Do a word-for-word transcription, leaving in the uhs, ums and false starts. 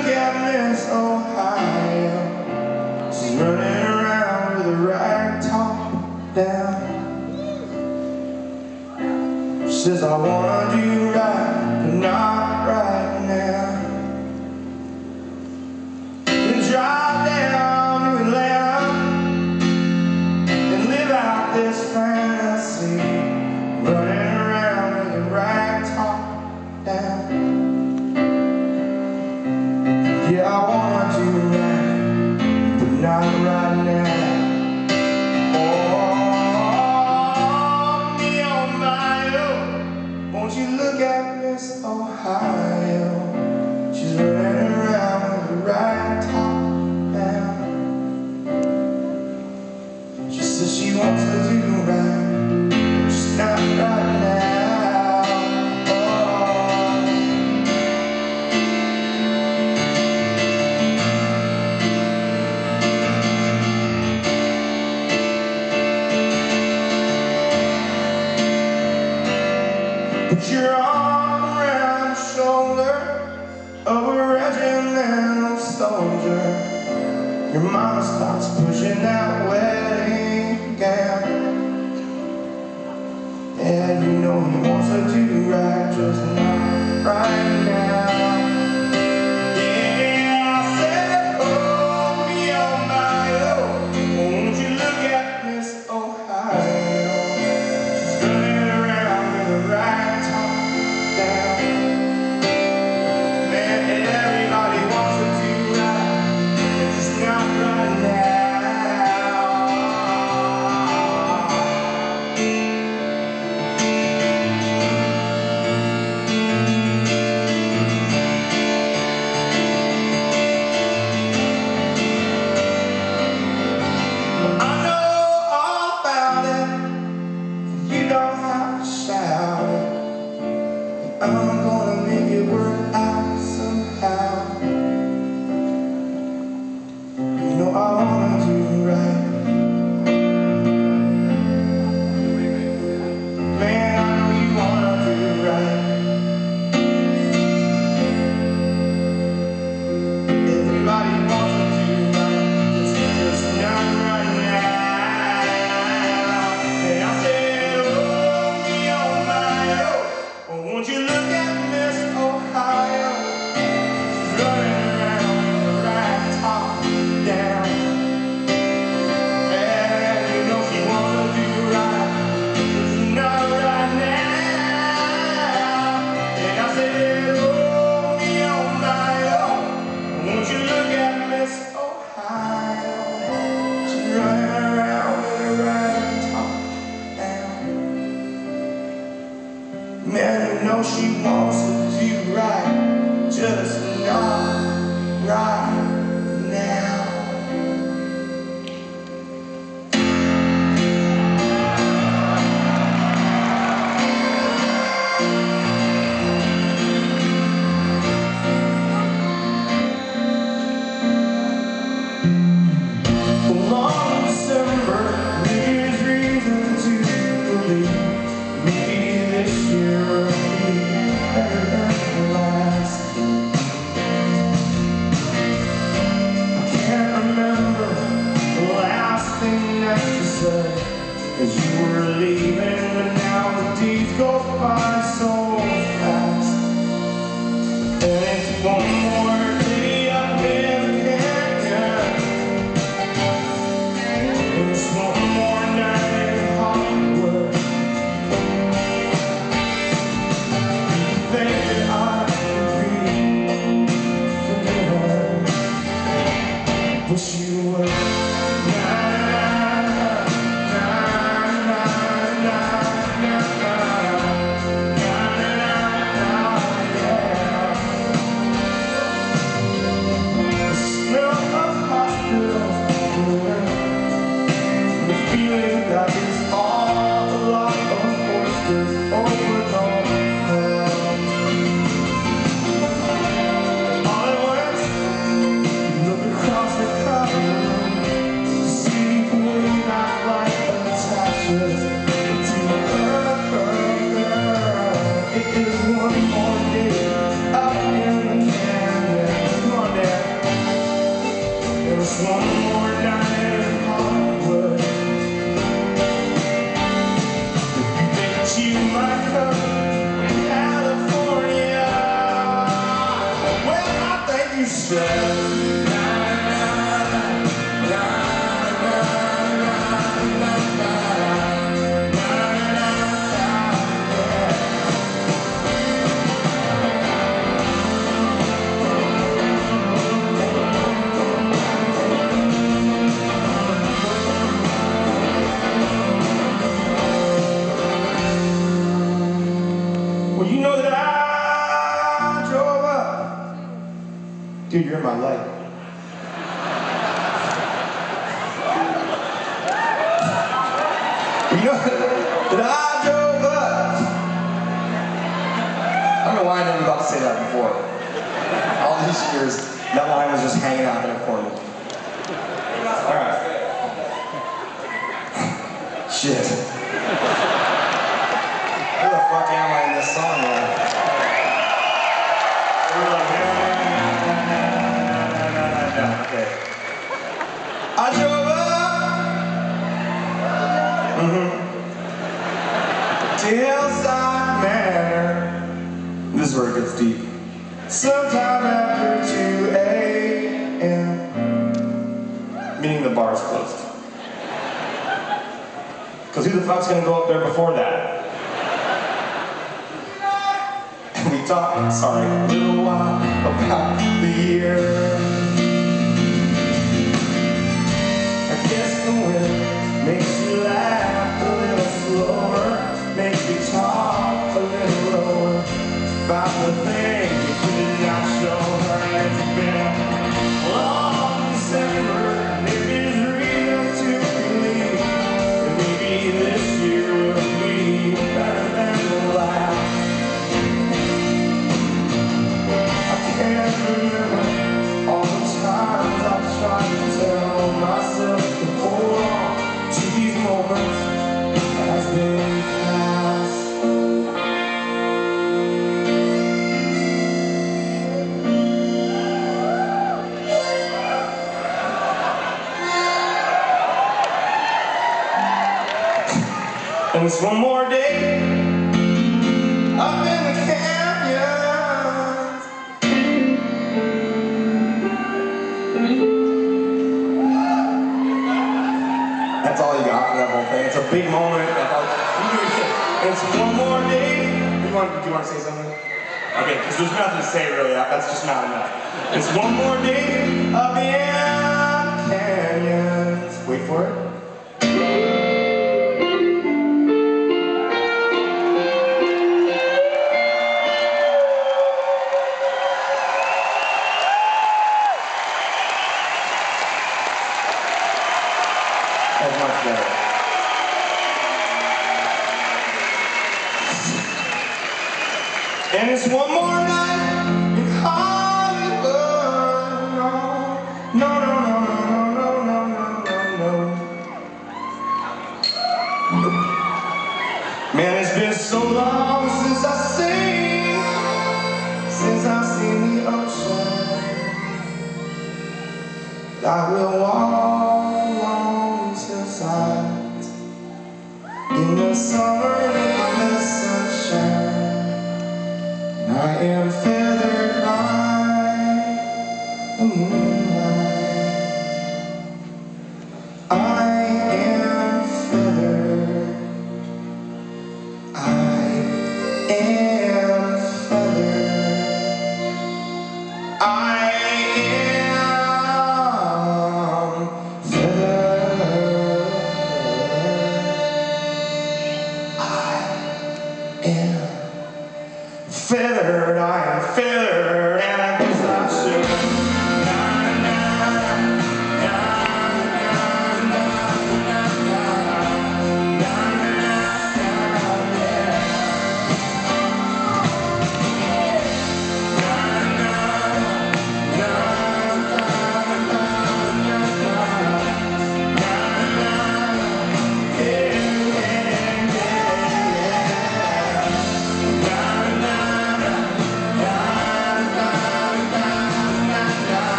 look at Miss Ohio, she's running around with a rag top down. She says, I wanna do right, but not right now. Then drive down to Atlanta and live out this fantasy, running around with a rag top down. Yeah, I wanna do right, but not right now. Oh, me on my own. Won't you look at Miss Ohio? She's running around with a rag top down. She says she wants to do right, but she's not right now. Put your arm around the shoulder of a regimental soldier. Your mama starts pushing that wedding gown. Yeah, you know he wants to do right, just not right now. Yeah, I said, oh, me on my own. Won't you look at Miss Ohio? She's running around with a rag. I'm gonna make it work out somehow. You know I wanna do right. Man, I know you wanna do right. Everybody wants to do right, just, just not right now. And I said, oh, me on my own. Oh, won't you look at Miss Ohio? She's running around with a rag top down. And you know she wants to do right, but she's not right now. And I said, oh, me on my own. Won't you look at Miss Ohio? She's running around with a rag top down. Man, you know she wants to do right, just not right now. Long December, there's reason to believe maybe this year will be better than the last. I can't remember the last thing that you said as you were leaving, but now the days go by so fast. And it's one more day up in Kenya, and it's one more night in Hollywood. Think that I can breathe, wish you would. you said. Well, you know that I drove up. Dude, you're in my life. You know that I drove up. I don't know why I never about to say that before. All these years, that line was just hanging out there for me. Alright. Shit. Who the fuck am I in this song, man? We're like, no, no, no, no, no, no, okay. I drove up mm-hmm. to Hillside Manor. This is where it gets deep. Sometime after two A M Meaning the bar's closed. Because who the fuck's gonna go up there before that? We talked, sorry, a little while about the year. I guess the wind makes you laugh a little slower, makes you talk a little lower about the things you could not show her. It's been a long December, and there is reason to believe that maybe this year will be better than the last. I can't remember all the times I've tried to tell myself to hold on to these moments as they pass. And it's one more day up in the canyons. That's all you got for that whole thing. It's a big moment. It's one more day. You want, do you want to say something? Okay, because there's nothing to say really. That's just not enough. It's one more day up in the canyons. Wait for it. That's much better. And it's one more night in Hollywood. No, no, no, no, no, no, no, no, no, no. Man, it's been so long since I've seen, since I've seen the ocean. I will walk along sides in the summer in the sunshine. I am feathered by the moon.